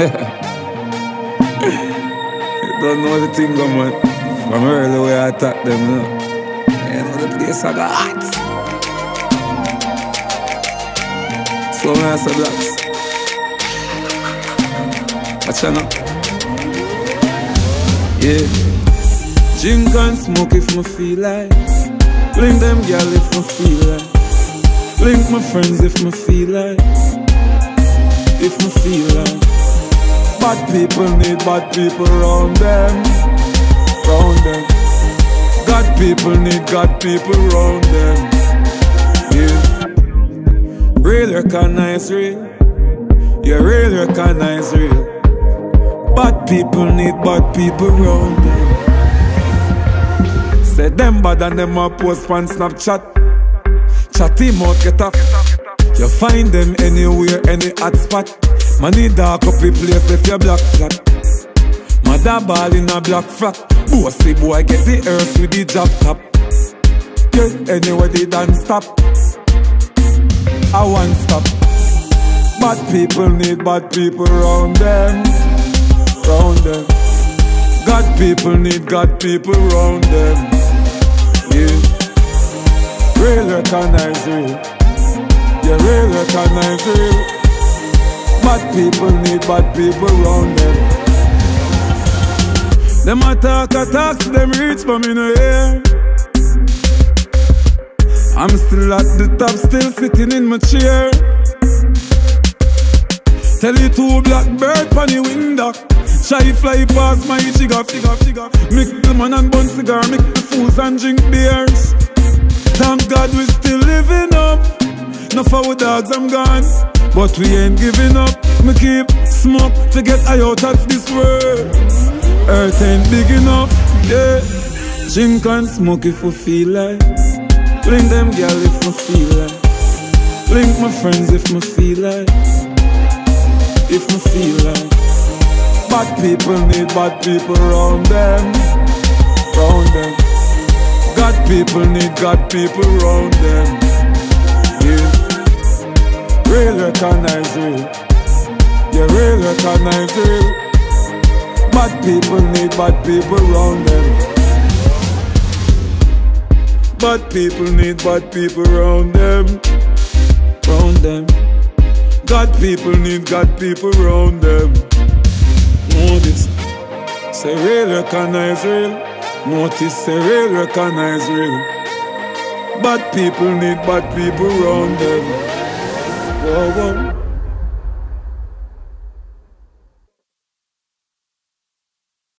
You don't know the thing, man. From early way I attack them, you know. You know the place I got hot. So when I say blacks, watch out now. Yeah. Drink and smoke if me feel like. Link them girl if me feel like. Link my friends if me feel like. If me feel like. Bad people need bad people round them. Round them. God people need God people round them. Yeah. Real recognize real. Yeah, real recognize real. Bad people need bad people round them. Say them bad and them a post on Snapchat. Chat him out, get up. You find them anywhere, any hot spot. Money dark up the place if you black flat. Mother ball in a black flat. Bossy boy get the earth with the job top. Yeah, anywhere they don't stop. I won't stop. Bad people need bad people round them. Round them. God people need God people round them. Yeah. Real recognize real. Yeah, real recognize real. Bad people need bad people round them. Them attack, them reach but me no hear. I'm still at the top, still sitting in my chair. Tell you two blackbird pon the window. Shy fly past my jigga. Make the man and bun cigar, make the fools and drink beers. Thank God we still living up. No for our dogs I'm gone, but we ain't giving up. Me keep smoke to get I out of this world. Earth ain't big enough, yeah. Drink and smoke if we feel like. Link them girl if me feel like. Link my friends if me feel like. If me feel like. Bad people need bad people round them. Round them. God people need God people round them. Yeah. Real recognize real. Yeah, real recognize real. Bad people need bad people round them. Bad people need bad people round them. Round them. God people need God people round them. Notice, say real recognize real. Notice, say real recognize real. Bad people need bad people round them. Whoa, whoa.